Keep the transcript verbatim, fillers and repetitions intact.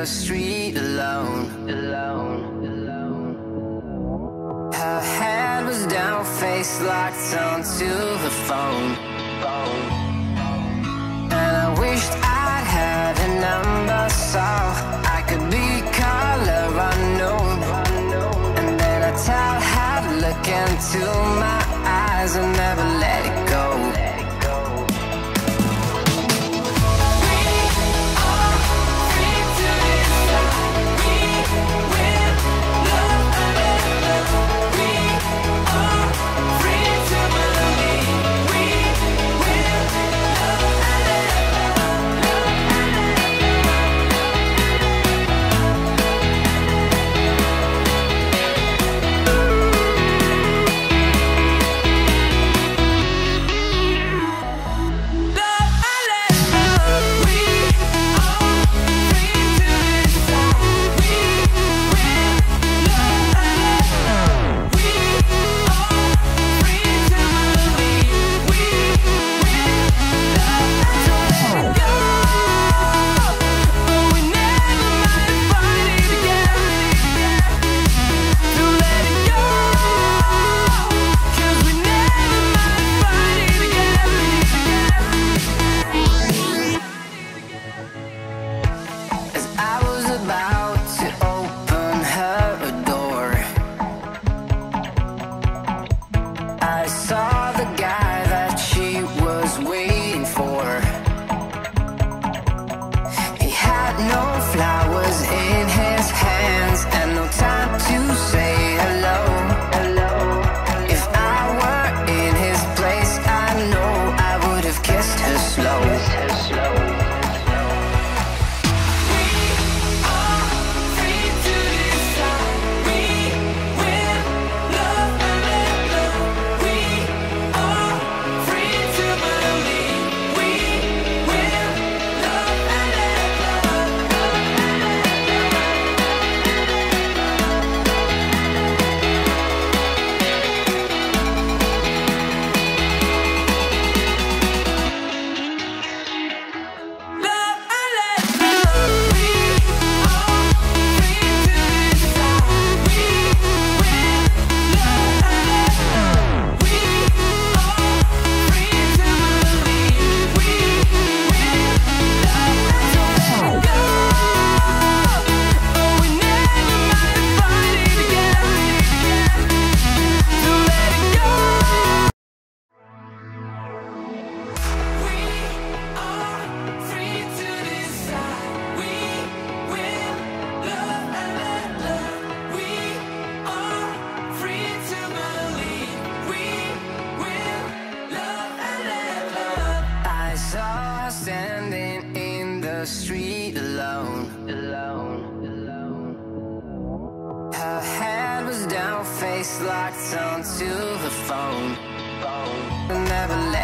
street alone, alone, alone. Her head was down, face locked onto her phone, phone. And I wished I'd had a number so I could be color unknown. And then I tell her to look into my eyes and never let it go. Standing in the street alone, alone, alone. Her head was down, face locked onto her phone, phone. Never let